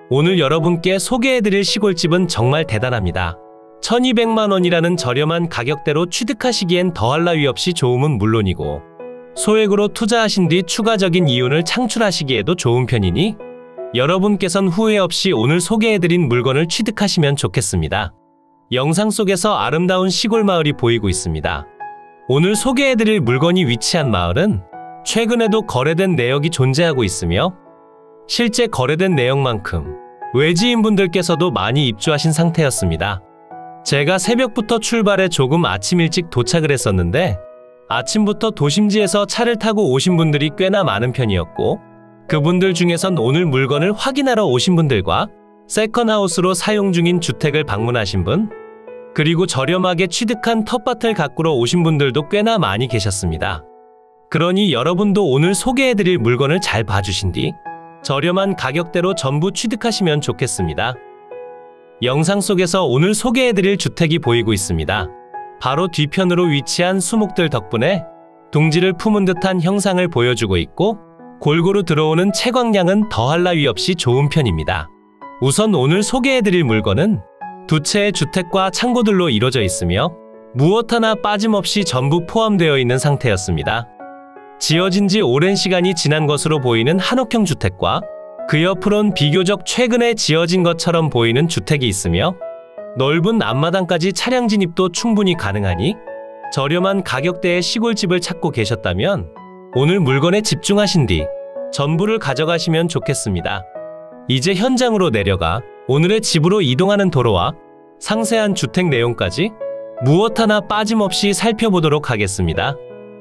오늘 여러분께 소개해드릴 시골집은 정말 대단합니다. 1200만 원이라는 저렴한 가격대로 취득하시기엔 더할 나위 없이 좋음은 물론이고 소액으로 투자하신 뒤 추가적인 이윤을 창출하시기에도 좋은 편이니 여러분께선 후회 없이 오늘 소개해드린 물건을 취득하시면 좋겠습니다. 영상 속에서 아름다운 시골 마을이 보이고 있습니다. 오늘 소개해드릴 물건이 위치한 마을은 최근에도 거래된 내역이 존재하고 있으며 실제 거래된 내역만큼 외지인분들께서도 많이 입주하신 상태였습니다. 제가 새벽부터 출발해 조금 아침 일찍 도착을 했었는데 아침부터 도심지에서 차를 타고 오신 분들이 꽤나 많은 편이었고 그분들 중에선 오늘 물건을 확인하러 오신 분들과 세컨하우스로 사용 중인 주택을 방문하신 분 그리고 저렴하게 취득한 텃밭을 가꾸러 오신 분들도 꽤나 많이 계셨습니다. 그러니 여러분도 오늘 소개해드릴 물건을 잘 봐주신 뒤 저렴한 가격대로 전부 취득하시면 좋겠습니다. 영상 속에서 오늘 소개해드릴 주택이 보이고 있습니다. 바로 뒤편으로 위치한 수목들 덕분에 둥지를 품은 듯한 형상을 보여주고 있고 골고루 들어오는 채광량은 더할 나위 없이 좋은 편입니다. 우선 오늘 소개해드릴 물건은 두 채의 주택과 창고들로 이루어져 있으며 무엇 하나 빠짐없이 전부 포함되어 있는 상태였습니다. 지어진 지 오랜 시간이 지난 것으로 보이는 한옥형 주택과 그 옆으론 비교적 최근에 지어진 것처럼 보이는 주택이 있으며 넓은 앞마당까지 차량 진입도 충분히 가능하니 저렴한 가격대의 시골집을 찾고 계셨다면 오늘 물건에 집중하신 뒤 전부를 가져가시면 좋겠습니다. 이제 현장으로 내려가 오늘의 집으로 이동하는 도로와 상세한 주택 내용까지 무엇 하나 빠짐없이 살펴보도록 하겠습니다.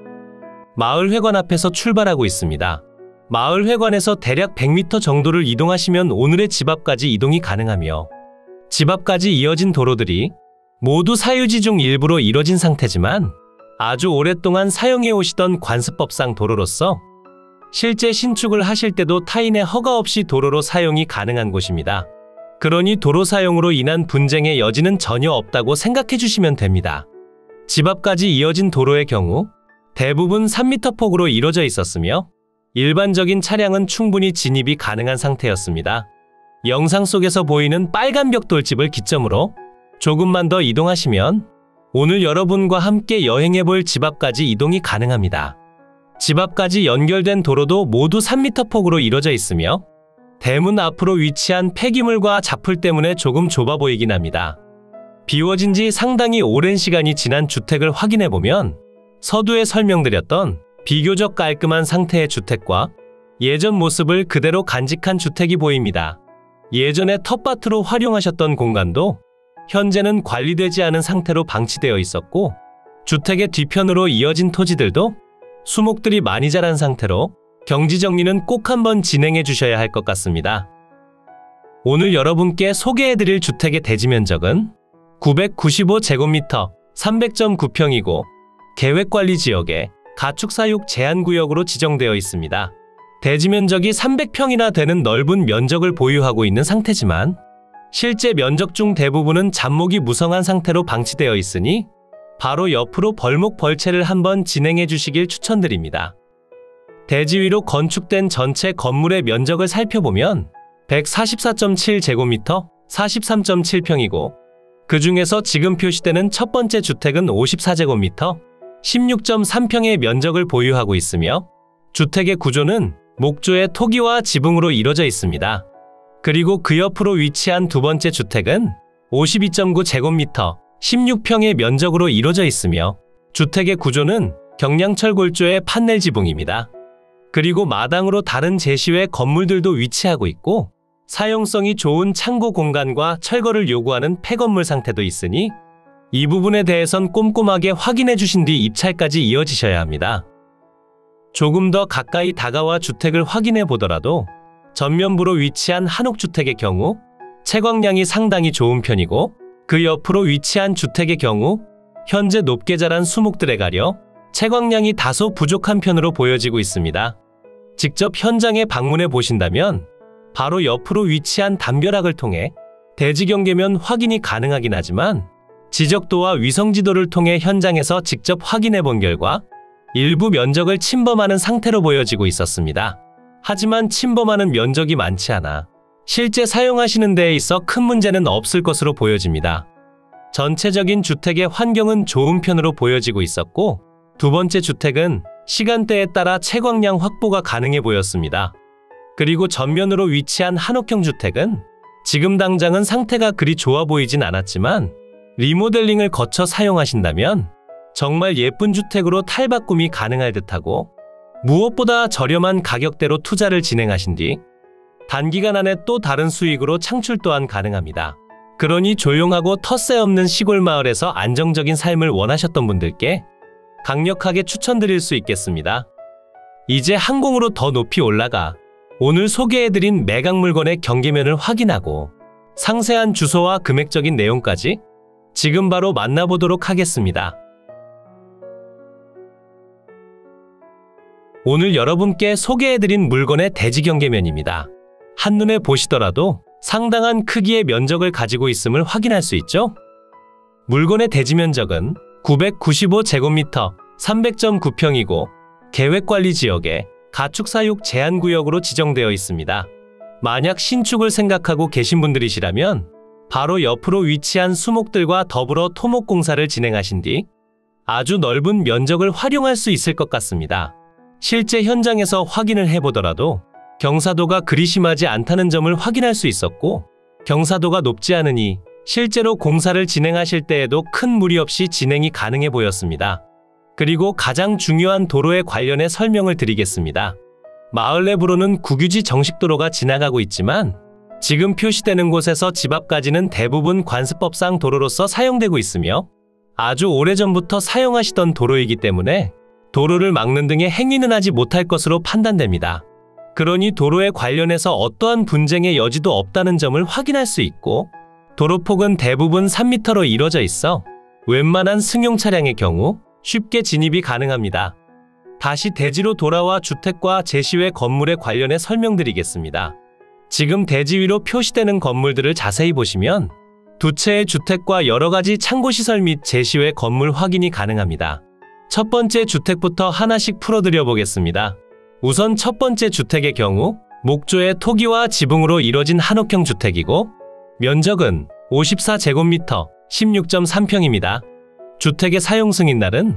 마을회관 앞에서 출발하고 있습니다. 마을회관에서 대략 100m 정도를 이동하시면 오늘의 집 앞까지 이동이 가능하며 집 앞까지 이어진 도로들이 모두 사유지 중 일부로 이뤄진 상태지만 아주 오랫동안 사용해 오시던 관습법상 도로로서 실제 신축을 하실 때도 타인의 허가 없이 도로로 사용이 가능한 곳입니다. 그러니 도로 사용으로 인한 분쟁의 여지는 전혀 없다고 생각해 주시면 됩니다. 집 앞까지 이어진 도로의 경우 대부분 3m 폭으로 이루어져 있었으며 일반적인 차량은 충분히 진입이 가능한 상태였습니다. 영상 속에서 보이는 빨간 벽돌집을 기점으로 조금만 더 이동하시면 오늘 여러분과 함께 여행해볼 집 앞까지 이동이 가능합니다. 집 앞까지 연결된 도로도 모두 3m 폭으로 이루어져 있으며 대문 앞으로 위치한 폐기물과 잡풀 때문에 조금 좁아 보이긴 합니다. 비워진 지 상당히 오랜 시간이 지난 주택을 확인해보면 서두에 설명드렸던 비교적 깔끔한 상태의 주택과 예전 모습을 그대로 간직한 주택이 보입니다. 예전에 텃밭으로 활용하셨던 공간도 현재는 관리되지 않은 상태로 방치되어 있었고 주택의 뒤편으로 이어진 토지들도 수목들이 많이 자란 상태로 경지 정리는 꼭 한번 진행해 주셔야 할 것 같습니다. 오늘 여러분께 소개해드릴 주택의 대지 면적은 995제곱미터 300.9평이고 계획관리지역에 가축사육 제한구역으로 지정되어 있습니다. 대지 면적이 300평이나 되는 넓은 면적을 보유하고 있는 상태지만 실제 면적 중 대부분은 잡목이 무성한 상태로 방치되어 있으니 바로 옆으로 벌목 벌채를 한번 진행해 주시길 추천드립니다. 대지 위로 건축된 전체 건물의 면적을 살펴보면 144.7제곱미터 43.7평이고 그 중에서 지금 표시되는 첫 번째 주택은 54제곱미터 16.3평의 면적을 보유하고 있으며 주택의 구조는 목조의 토기와 지붕으로 이루어져 있습니다. 그리고 그 옆으로 위치한 두 번째 주택은 52.9제곱미터 16평의 면적으로 이루어져 있으며 주택의 구조는 경량철 골조의 판넬 지붕입니다. 그리고 마당으로 다른 제시외 건물들도 위치하고 있고 사용성이 좋은 창고 공간과 철거를 요구하는 폐건물 상태도 있으니 이 부분에 대해선 꼼꼼하게 확인해 주신 뒤 입찰까지 이어지셔야 합니다. 조금 더 가까이 다가와 주택을 확인해 보더라도 전면부로 위치한 한옥주택의 경우 채광량이 상당히 좋은 편이고 그 옆으로 위치한 주택의 경우 현재 높게 자란 수목들에 가려 채광량이 다소 부족한 편으로 보여지고 있습니다. 직접 현장에 방문해 보신다면 바로 옆으로 위치한 담벼락을 통해 대지 경계면 확인이 가능하긴 하지만 지적도와 위성지도를 통해 현장에서 직접 확인해 본 결과 일부 면적을 침범하는 상태로 보여지고 있었습니다. 하지만 침범하는 면적이 많지 않아 실제 사용하시는 데에 있어 큰 문제는 없을 것으로 보여집니다. 전체적인 주택의 환경은 좋은 편으로 보여지고 있었고, 두 번째 주택은 시간대에 따라 채광량 확보가 가능해 보였습니다. 그리고 전면으로 위치한 한옥형 주택은 지금 당장은 상태가 그리 좋아 보이진 않았지만 리모델링을 거쳐 사용하신다면 정말 예쁜 주택으로 탈바꿈이 가능할 듯하고, 무엇보다 저렴한 가격대로 투자를 진행하신 뒤 단기간 안에 또 다른 수익으로 창출 또한 가능합니다. 그러니 조용하고 텃세 없는 시골 마을에서 안정적인 삶을 원하셨던 분들께 강력하게 추천드릴 수 있겠습니다. 이제 항공으로 더 높이 올라가 오늘 소개해드린 매각 물건의 경계면을 확인하고 상세한 주소와 금액적인 내용까지 지금 바로 만나보도록 하겠습니다. 오늘 여러분께 소개해드린 물건의 대지 경계면입니다. 한눈에 보시더라도 상당한 크기의 면적을 가지고 있음을 확인할 수 있죠? 물건의 대지 면적은 995제곱미터 300.9평이고 계획관리지역에 가축사육 제한구역으로 지정되어 있습니다. 만약 신축을 생각하고 계신 분들이시라면 바로 옆으로 위치한 수목들과 더불어 토목공사를 진행하신 뒤 아주 넓은 면적을 활용할 수 있을 것 같습니다. 실제 현장에서 확인을 해보더라도 경사도가 그리 심하지 않다는 점을 확인할 수 있었고, 경사도가 높지 않으니 실제로 공사를 진행하실 때에도 큰 무리 없이 진행이 가능해 보였습니다. 그리고 가장 중요한 도로에 관련해 설명을 드리겠습니다. 마을 내부로는 국유지 정식도로가 지나가고 있지만 지금 표시되는 곳에서 집 앞까지는 대부분 관습법상 도로로서 사용되고 있으며 아주 오래전부터 사용하시던 도로이기 때문에 도로를 막는 등의 행위는 하지 못할 것으로 판단됩니다. 그러니 도로에 관련해서 어떠한 분쟁의 여지도 없다는 점을 확인할 수 있고, 도로폭은 대부분 3m로 이루어져 있어 웬만한 승용 차량의 경우 쉽게 진입이 가능합니다. 다시 대지로 돌아와 주택과 제시외 건물에 관련해 설명드리겠습니다. 지금 대지 위로 표시되는 건물들을 자세히 보시면 두 채의 주택과 여러가지 창고시설 및 제시외 건물 확인이 가능합니다. 첫 번째 주택부터 하나씩 풀어드려 보겠습니다. 우선 첫 번째 주택의 경우 목조의 토기와 지붕으로 이뤄진 한옥형 주택이고 면적은 54제곱미터 16.3평입니다. 주택의 사용 승인날은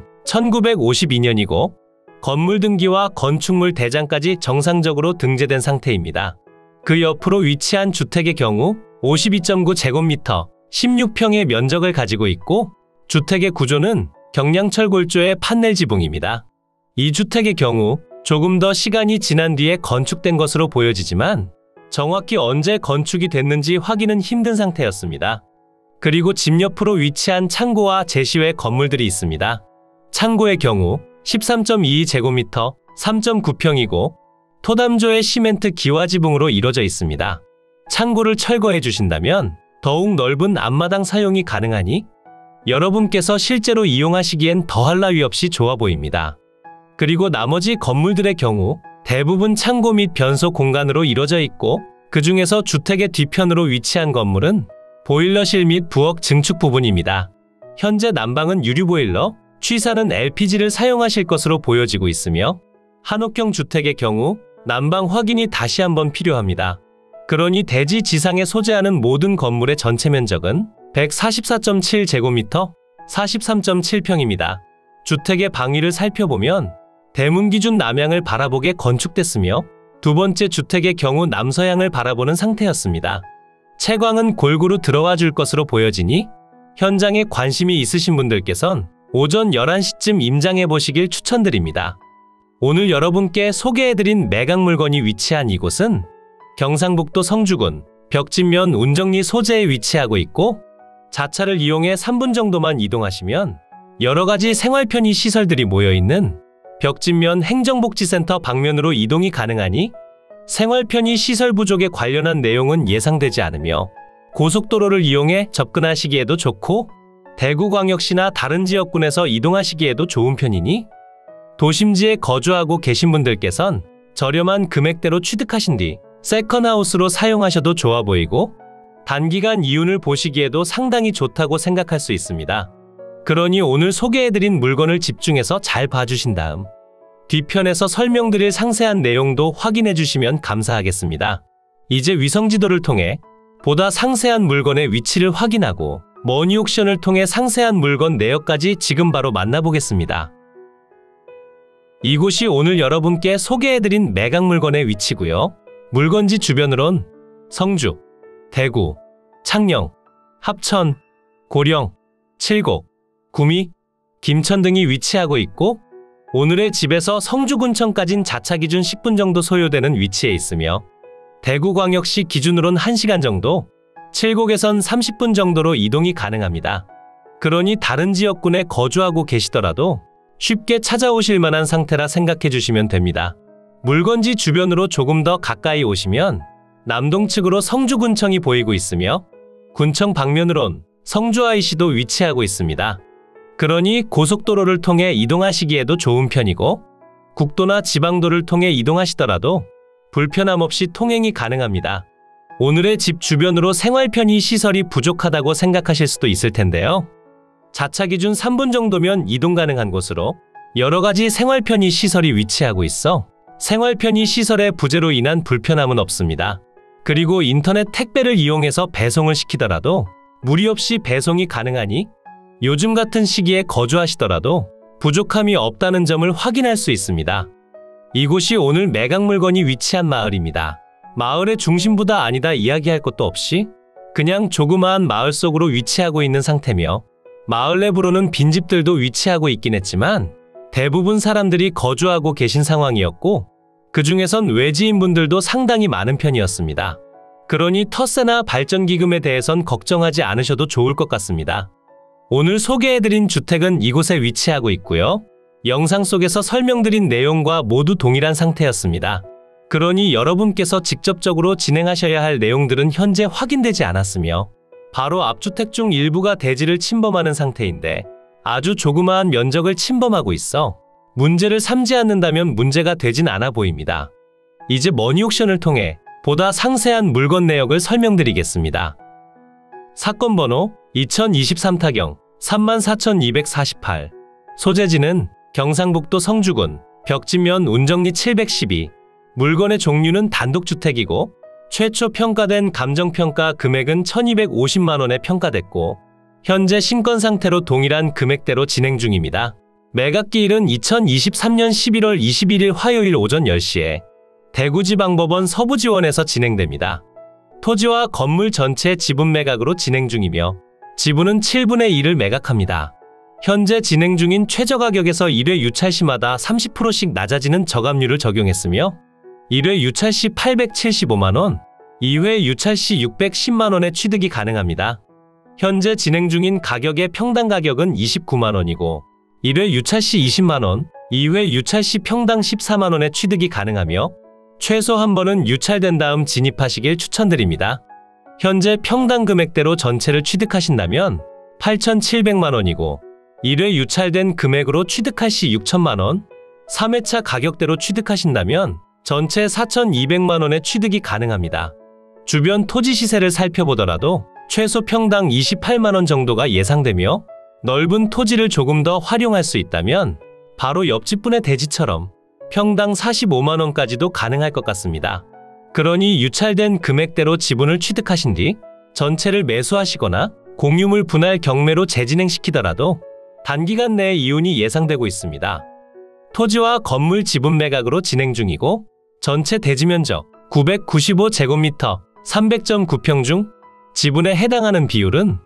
1952년이고 건물 등기와 건축물 대장까지 정상적으로 등재된 상태입니다. 그 옆으로 위치한 주택의 경우 52.9제곱미터 16평의 면적을 가지고 있고 주택의 구조는 경량철 골조의 판넬 지붕입니다. 이 주택의 경우 조금 더 시간이 지난 뒤에 건축된 것으로 보여지지만 정확히 언제 건축이 됐는지 확인은 힘든 상태였습니다. 그리고 집 옆으로 위치한 창고와 제시외 건물들이 있습니다. 창고의 경우 13.22제곱미터 3.9평이고 토담조의 시멘트 기와지붕으로 이루어져 있습니다. 창고를 철거해 주신다면 더욱 넓은 앞마당 사용이 가능하니 여러분께서 실제로 이용하시기엔 더할 나위 없이 좋아 보입니다. 그리고 나머지 건물들의 경우 대부분 창고 및 변소 공간으로 이루어져 있고 그 중에서 주택의 뒤편으로 위치한 건물은 보일러실 및 부엌 증축 부분입니다. 현재 난방은 유류보일러, 취사는 LPG를 사용하실 것으로 보여지고 있으며 한옥형 주택의 경우 난방 확인이 다시 한번 필요합니다. 그러니 대지 지상에 소재하는 모든 건물의 전체 면적은 144.7제곱미터 43.7평입니다. 주택의 방위를 살펴보면 대문 기준 남향을 바라보게 건축됐으며 두 번째 주택의 경우 남서향을 바라보는 상태였습니다. 채광은 골고루 들어와 줄 것으로 보여지니 현장에 관심이 있으신 분들께선 오전 11시쯤 임장해 보시길 추천드립니다. 오늘 여러분께 소개해드린 매각 물건이 위치한 이곳은 경상북도 성주군 벽진면 운정리 소재에 위치하고 있고 자차를 이용해 3분 정도만 이동하시면 여러가지 생활편의 시설들이 모여있는 벽진면 행정복지센터 방면으로 이동이 가능하니 생활편의 시설 부족에 관련한 내용은 예상되지 않으며 고속도로를 이용해 접근하시기에도 좋고 대구광역시나 다른 지역군에서 이동하시기에도 좋은 편이니 도심지에 거주하고 계신 분들께선 저렴한 금액대로 취득하신 뒤 세컨하우스로 사용하셔도 좋아 보이고 단기간 이윤을 보시기에도 상당히 좋다고 생각할 수 있습니다. 그러니 오늘 소개해드린 물건을 집중해서 잘 봐주신 다음 뒤편에서 설명드릴 상세한 내용도 확인해 주시면 감사하겠습니다. 이제 위성지도를 통해 보다 상세한 물건의 위치를 확인하고 머니옥션을 통해 상세한 물건 내역까지 지금 바로 만나보겠습니다. 이곳이 오늘 여러분께 소개해드린 매각 물건의 위치고요. 물건지 주변으론 성주, 대구, 창녕, 합천, 고령, 칠곡, 구미, 김천 등이 위치하고 있고 오늘의 집에서 성주군청까진 자차 기준 10분 정도 소요되는 위치에 있으며 대구광역시 기준으론 1시간 정도, 칠곡에선 30분 정도로 이동이 가능합니다. 그러니 다른 지역군에 거주하고 계시더라도 쉽게 찾아오실 만한 상태라 생각해 주시면 됩니다. 물건지 주변으로 조금 더 가까이 오시면 남동측으로 성주군청이 보이고 있으며 군청 방면으론 성주 IC도 위치하고 있습니다. 그러니 고속도로를 통해 이동하시기에도 좋은 편이고 국도나 지방도를 통해 이동하시더라도 불편함 없이 통행이 가능합니다. 오늘의 집 주변으로 생활 편의 시설이 부족하다고 생각하실 수도 있을 텐데요. 자차 기준 3분 정도면 이동 가능한 곳으로 여러 가지 생활 편의 시설이 위치하고 있어 생활 편의 시설의 부재로 인한 불편함은 없습니다. 그리고 인터넷 택배를 이용해서 배송을 시키더라도 무리 없이 배송이 가능하니 요즘 같은 시기에 거주하시더라도 부족함이 없다는 점을 확인할 수 있습니다. 이곳이 오늘 매각 물건이 위치한 마을입니다. 마을의 중심부다 아니다 이야기할 것도 없이 그냥 조그마한 마을 속으로 위치하고 있는 상태며 마을 내부로는 빈집들도 위치하고 있긴 했지만 대부분 사람들이 거주하고 계신 상황이었고 그 중에선 외지인분들도 상당히 많은 편이었습니다. 그러니 터세나 발전기금에 대해선 걱정하지 않으셔도 좋을 것 같습니다. 오늘 소개해드린 주택은 이곳에 위치하고 있고요. 영상 속에서 설명드린 내용과 모두 동일한 상태였습니다. 그러니 여러분께서 직접적으로 진행하셔야 할 내용들은 현재 확인되지 않았으며 바로 앞주택 중 일부가 대지를 침범하는 상태인데 아주 조그마한 면적을 침범하고 있어 문제를 삼지 않는다면 문제가 되진 않아 보입니다. 이제 머니옥션을 통해 보다 상세한 물건 내역을 설명드리겠습니다. 사건 번호 2023타경 34,248 소재지는 경상북도 성주군 벽지면 운정리 712 물건의 종류는 단독주택이고 최초 평가된 감정평가 금액은 1,250만원에 평가됐고 현재 신권 상태로 동일한 금액대로 진행 중입니다. 매각기일은 2023년 11월 21일 화요일 오전 10시에 대구지방법원 서부지원에서 진행됩니다. 토지와 건물 전체 지분 매각으로 진행 중이며 지분은 7분의 1을 매각합니다. 현재 진행 중인 최저가격에서 1회 유찰 시마다 30%씩 낮아지는 저감률을 적용했으며 1회 유찰 시 875만원, 2회 유찰 시 610만원의 취득이 가능합니다. 현재 진행 중인 가격의 평당 가격은 29만원이고 1회 유찰 시 20만원, 2회 유찰 시 평당 14만원의 취득이 가능하며 최소 한 번은 유찰된 다음 진입하시길 추천드립니다. 현재 평당 금액대로 전체를 취득하신다면 8,700만원이고 1회 유찰된 금액으로 취득할 시 6천만원, 3회차 가격대로 취득하신다면 전체 4,200만원의 취득이 가능합니다. 주변 토지 시세를 살펴보더라도 최소 평당 28만원 정도가 예상되며 넓은 토지를 조금 더 활용할 수 있다면 바로 옆집분의 대지처럼 평당 45만원까지도 가능할 것 같습니다. 그러니 유찰된 금액대로 지분을 취득하신 뒤 전체를 매수하시거나 공유물 분할 경매로 재진행시키더라도 단기간 내에 이윤이 예상되고 있습니다. 토지와 건물 지분 매각으로 진행 중이고 전체 대지 면적 995제곱미터 300.9평 중 지분에 해당하는 비율은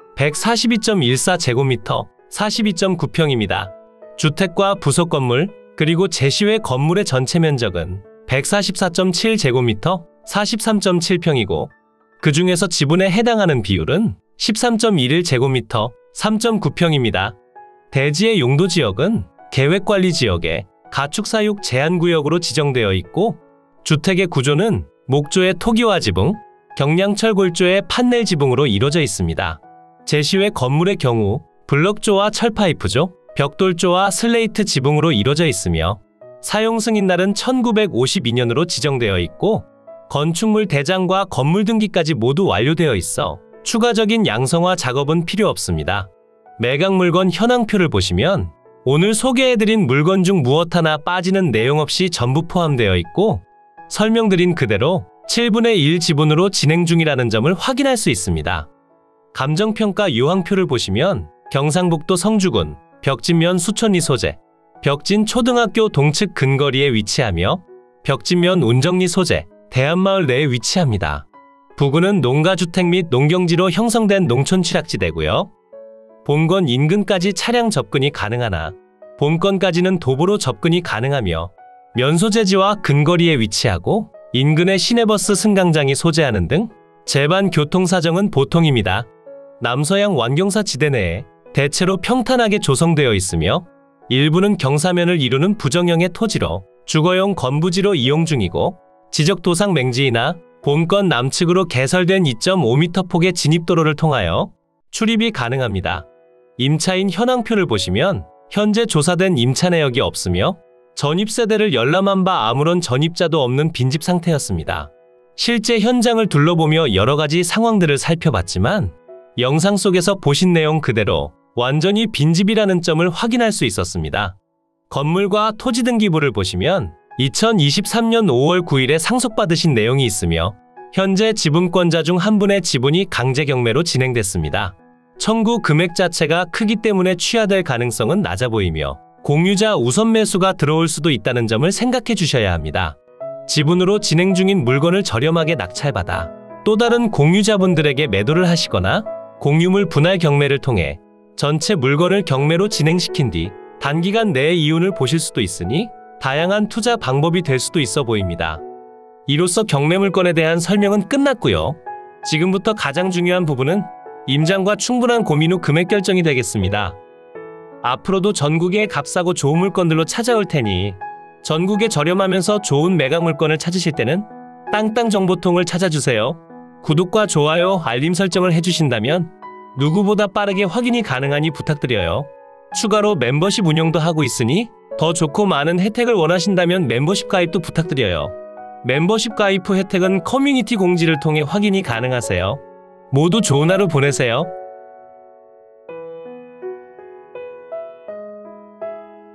142.14제곱미터 42.9평입니다. 주택과 부속 건물 그리고 제시외 건물의 전체 면적은 144.7제곱미터 43.7평이고 그 중에서 지분에 해당하는 비율은 13.11제곱미터 3.9평입니다. 대지의 용도 지역은 계획관리지역에 가축사육 제한구역으로 지정되어 있고 주택의 구조는 목조의 토기화 지붕, 경량철 골조의 판넬 지붕으로 이루어져 있습니다. 제시외 건물의 경우 블럭조와 철파이프조, 벽돌조와 슬레이트 지붕으로 이루어져 있으며 사용 승인날은 1952년으로 지정되어 있고 건축물 대장과 건물 등기까지 모두 완료되어 있어 추가적인 양성화 작업은 필요 없습니다. 매각 물건 현황표를 보시면 오늘 소개해드린 물건 중 무엇 하나 빠지는 내용 없이 전부 포함되어 있고 설명드린 그대로 7분의 1 지분으로 진행 중이라는 점을 확인할 수 있습니다. 감정평가 유황표를 보시면 경상북도 성주군 벽진면 수촌리 소재, 벽진 초등학교 동측 근거리에 위치하며 벽진면 운정리 소재, 대한마을 내에 위치합니다. 부근은 농가주택 및 농경지로 형성된 농촌 취락지대고요. 본건 인근까지 차량 접근이 가능하나 본건까지는 도보로 접근이 가능하며 면소재지와 근거리에 위치하고 인근에 시내버스 승강장이 소재하는 등 제반 교통사정은 보통입니다. 남서양 완경사 지대 내에 대체로 평탄하게 조성되어 있으며 일부는 경사면을 이루는 부정형의 토지로 주거용 건부지로 이용 중이고 지적도상 맹지이나 본건 남측으로 개설된 2.5m 폭의 진입도로를 통하여 출입이 가능합니다. 임차인 현황표를 보시면 현재 조사된 임차 내역이 없으며 전입세대를 열람한 바 아무런 전입자도 없는 빈집 상태였습니다. 실제 현장을 둘러보며 여러가지 상황들을 살펴봤지만 영상 속에서 보신 내용 그대로 완전히 빈집이라는 점을 확인할 수 있었습니다. 건물과 토지 등기부를 보시면 2023년 5월 9일에 상속받으신 내용이 있으며 현재 지분권자 중 한 분의 지분이 강제 경매로 진행됐습니다. 청구 금액 자체가 크기 때문에 취하될 가능성은 낮아 보이며 공유자 우선 매수가 들어올 수도 있다는 점을 생각해 주셔야 합니다. 지분으로 진행 중인 물건을 저렴하게 낙찰받아 또 다른 공유자분들에게 매도를 하시거나 공유물 분할 경매를 통해 전체 물건을 경매로 진행시킨 뒤 단기간 내에 이윤을 보실 수도 있으니 다양한 투자 방법이 될 수도 있어 보입니다. 이로써 경매 물건에 대한 설명은 끝났고요. 지금부터 가장 중요한 부분은 임장과 충분한 고민 후 금액 결정이 되겠습니다. 앞으로도 전국에 값싸고 좋은 물건들로 찾아올 테니 전국에 저렴하면서 좋은 매각 물건을 찾으실 때는 땅땅정보통을 찾아주세요. 구독과 좋아요, 알림 설정을 해주신다면 누구보다 빠르게 확인이 가능하니 부탁드려요. 추가로 멤버십 운영도 하고 있으니 더 좋고 많은 혜택을 원하신다면 멤버십 가입도 부탁드려요. 멤버십 가입 후 혜택은 커뮤니티 공지를 통해 확인이 가능하세요. 모두 좋은 하루 보내세요.